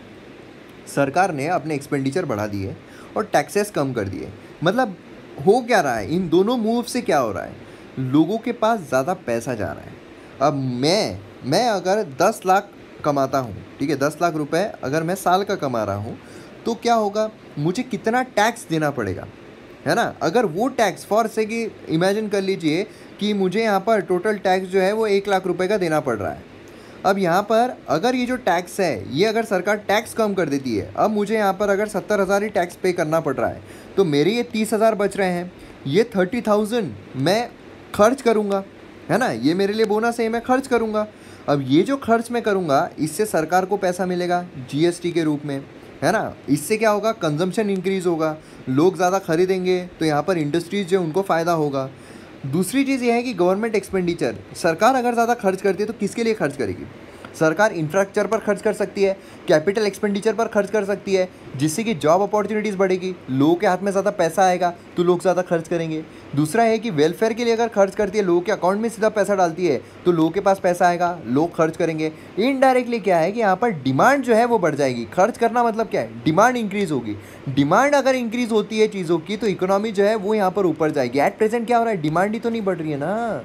सरकार ने अपने एक्सपेंडिचर बढ़ा दिए और टैक्सेस कम कर दिए। मतलब हो क्या रहा है, इन दोनों मूव से क्या हो रहा है, लोगों के पास ज़्यादा पैसा जा रहा है। अब मैं मैं अगर दस लाख कमाता हूँ, ठीक है, दस लाख रुपए अगर मैं साल का कमा रहा हूँ, तो क्या होगा, मुझे कितना टैक्स देना पड़ेगा, है ना। अगर वो टैक्स फॉर से कि इमेजिन कर लीजिए कि मुझे यहाँ पर टोटल टैक्स जो है वो एक लाख रुपए का देना पड़ रहा है। अब यहाँ पर अगर ये जो टैक्स है ये अगर सरकार टैक्स कम कर देती है, अब मुझे यहाँ पर अगर सत्तर हज़ार ही टैक्स पे करना पड़ रहा है, तो मेरे ये तीस हज़ार बच रहे हैं, ये थर्टी थाउजेंड मैं खर्च करूँगा, है ना, ये मेरे लिए बोनस है, मैं खर्च करूँगा। अब ये जो खर्च मैं करूँगा इससे सरकार को पैसा मिलेगा जीएसटी के रूप में, है ना। इससे क्या होगा, कंजम्पशन इंक्रीज़ होगा, लोग ज़्यादा खरीदेंगे, तो यहाँ पर इंडस्ट्रीज़ जो उनको फ़ायदा होगा। दूसरी चीज़ ये है कि गवर्नमेंट एक्सपेंडिचर, सरकार अगर ज़्यादा खर्च करती है तो किसके लिए खर्च करेगी, सरकार इंफ्रास्ट्रक्चर पर खर्च कर सकती है, कैपिटल एक्सपेंडिचर पर खर्च कर सकती है, जिससे कि जॉब अपॉर्चुनिटीज़ बढ़ेगी, लोगों के हाथ में ज़्यादा पैसा आएगा तो लोग ज़्यादा खर्च करेंगे। दूसरा है कि वेलफेयर के लिए अगर खर्च करती है, लोगों के अकाउंट में सीधा पैसा डालती है, तो लोगों के पास पैसा आएगा, लोग खर्च करेंगे। इनडायरेक्टली क्या है कि यहाँ पर डिमांड जो है वो बढ़ जाएगी। खर्च करना मतलब क्या है, डिमांड इंक्रीज़ होगी। डिमांड अगर इंक्रीज़ होती है चीज़ों की तो इकोनॉमी जो है वो यहाँ पर ऊपर जाएगी। एट प्रेजेंट क्या हो रहा है, डिमांड ही तो नहीं बढ़ रही है ना।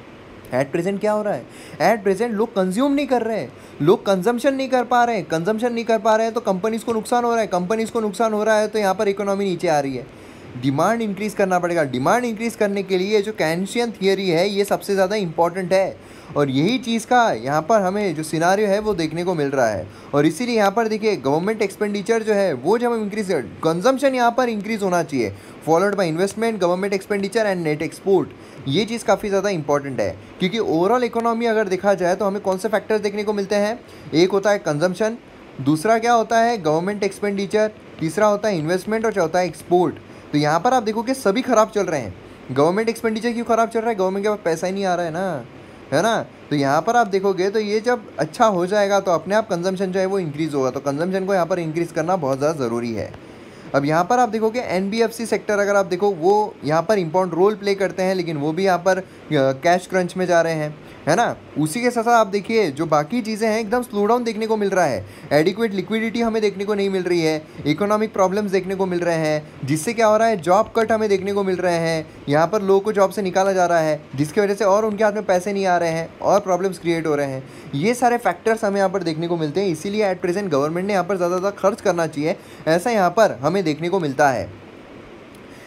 एट प्रेजेंट क्या हो रहा है, एट प्रेजेंट लोग कंज्यूम नहीं कर रहे हैं, लोग कंजम्पशन नहीं कर पा रहे हैं। कंजम्पशन नहीं कर पा रहे हैं तो कंपनीज़ को नुकसान हो रहा है, कंपनीज़ को नुकसान हो रहा है तो यहाँ पर इकोनॉमी नीचे आ रही है। डिमांड इंक्रीज़ करना पड़ेगा। डिमांड इंक्रीज़ करने के लिए जो केनेसियन थियरी है ये सबसे ज़्यादा इंपॉर्टेंट है, और यही चीज़ का यहाँ पर हमें जो सिनारियो है वो देखने को मिल रहा है। और इसीलिए यहाँ पर देखिए गवर्नमेंट एक्सपेंडिचर जो है वो जब हम इंक्रीज, कंजम्पशन यहाँ पर इंक्रीज़ होना चाहिए, followed by investment, government expenditure and net export. ये चीज़ काफ़ी ज़्यादा इंपॉर्टेंट है, क्योंकि ओवरऑल इकोनॉमी अगर देखा जाए तो हमें कौन से फैक्टर्स देखने को मिलते हैं, एक होता है कंजम्पशन, दूसरा क्या होता है गवर्नमेंट एक्सपेंडिचर, तीसरा होता है इन्वेस्टमेंट और चौथा है एक्सपोर्ट। तो यहाँ पर आप देखोगे सभी खराब चल रहे हैं। गवर्नमेंट एक्सपेंडिचर क्यों खराब चल रहा है, गवर्नमेंट के पास पैसा ही नहीं आ रहा है ना, है ना। तो यहाँ पर आप देखोगे तो ये जब अच्छा हो जाएगा तो अपने आप कंजम्पशन जो है वो इंक्रीज़ होगा। तो कंजम्पशन को यहाँ पर इंक्रीज़ करना बहुत ज़्यादा ज़रूरी है। अब यहाँ पर आप देखोगे एनबीएफसी सेक्टर अगर आप देखो वो यहाँ पर इंपॉर्टेंट रोल प्ले करते हैं, लेकिन वो भी यहाँ पर कैश क्रंच में जा रहे हैं, है ना। उसी के साथ साथ आप देखिए जो बाकी चीज़ें हैं एकदम स्लो डाउन देखने को मिल रहा है। एडिक्वेट लिक्विडिटी हमें देखने को नहीं मिल रही है, इकोनॉमिक प्रॉब्लम्स देखने को मिल रहे हैं, जिससे क्या हो रहा है जॉब कट हमें देखने को मिल रहे हैं। यहाँ पर लोगों को जॉब से निकाला जा रहा है, जिसकी वजह से और उनके हाथ में पैसे नहीं आ रहे हैं और प्रॉब्लम्स क्रिएट हो रहे हैं। ये सारे फैक्टर्स हमें यहाँ पर देखने को मिलते हैं। इसीलिए एट प्रेजेंट गवर्नमेंट ने यहाँ पर ज़्यादा ज़्यादा खर्च करना चाहिए, ऐसा यहाँ पर हमें देखने को मिलता है।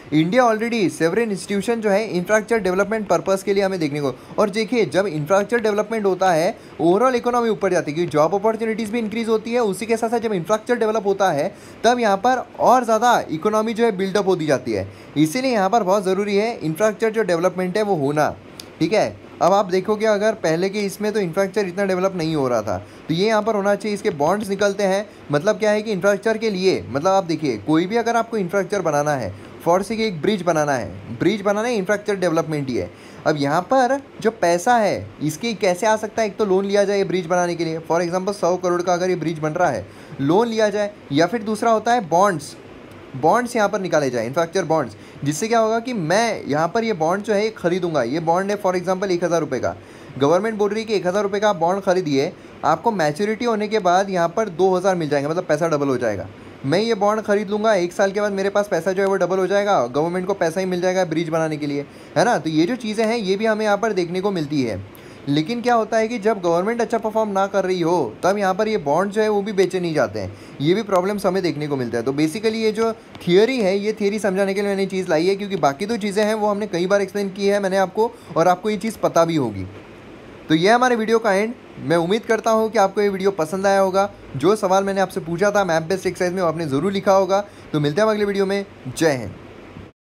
इंडिया ऑलरेडी सेवरेन इंस्टीट्यूशन जो है इंफ्रास्ट्रक्चर डेवलपमेंट पर्पस के लिए हमें देखने को, और देखिए जब इंफ्रास्ट्रक्चर डेवलपमेंट होता है ओवरऑल इकोनॉमी ऊपर जाती है क्योंकि जॉब अपॉर्चुनिटीज़ भी इंक्रीज होती है। उसी के साथ साथ जब इंफ्रास्ट्रक्चर डेवलप होता है तब यहाँ पर और ज़्यादा इकोनॉमी जो है बिल्डअप होती जाती है। इसीलिए यहाँ पर बहुत ज़रूरी है इंफ्रास्ट्रक्चर जो डेवलपमेंट है वो होना, ठीक है। अब आप देखोगे अगर पहले के इसमें तो इंफ्रास्ट्रक्चर इतना डेवलप नहीं हो रहा था, तो ये यहाँ पर होना चाहिए। इसके बॉन्ड्स निकलते हैं, मतलब क्या है कि इंफ्रास्ट्रक्चर के लिए, मतलब आप देखिए कोई भी अगर आपको इंफ्रास्ट्रक्चर बनाना है, फॉर से एक ब्रिज बनाना है, ब्रिज बनाना है इंफ्रास्ट्रक्चर डेवलपमेंट ही है। अब यहाँ पर जो पैसा है इसकी कैसे आ सकता है, एक तो लोन लिया जाए ब्रिज बनाने के लिए, फॉर एग्जाम्पल सौ करोड़ का अगर ये ब्रिज बन रहा है लोन लिया जाए, या फिर दूसरा होता है बॉन्ड्स, बॉन्ड्स यहाँ पर निकाले जाए इंफ्रास्ट्रक्चर बॉन्ड्स, जिससे क्या होगा कि मैं यहाँ पर ये बॉन्ड जो है खरीदूंगा। ये बॉन्ड है फॉर एग्जांपल एक हज़ार रुपये का, गवर्नमेंट बोल रही है कि एक हज़ार रुपये का बॉन्ड खरीदिए, आपको मैच्योरिटी होने के बाद यहाँ पर दो हज़ार मिल जाएंगे, मतलब पैसा डबल हो जाएगा। मैं ये बॉन्ड खरीद लूँगा, एक साल के बाद मेरे पास पैसा जो है वो डबल हो जाएगा, गवर्नमेंट को पैसा ही मिल जाएगा ब्रिज बनाने के लिए, है ना। तो ये जो चीज़ें हैं ये भी हमें यहाँ पर देखने को मिलती है। लेकिन क्या होता है कि जब गवर्नमेंट अच्छा परफॉर्म ना कर रही हो तब यहाँ पर ये बॉन्ड जो है वो भी बेचे नहीं जाते हैं, ये भी प्रॉब्लम्स हमें देखने को मिलता है। तो बेसिकली ये जो थियोरी है ये थियोरी समझाने के लिए मैंने चीज़ लाई है, क्योंकि बाकी तो चीज़ें हैं वो हमने कई बार एक्सप्लेन की है मैंने आपको, और आपको ये चीज़ पता भी होगी। तो ये हमारे वीडियो का एंड। मैं उम्मीद करता हूँ कि आपको ये वीडियो पसंद आया होगा। जो सवाल मैंने आपसे पूछा था मैप बेस्ड एक्सरसाइज में वो आपने ज़रूर लिखा होगा। तो मिलते हैं अगले वीडियो में। जय हिंद।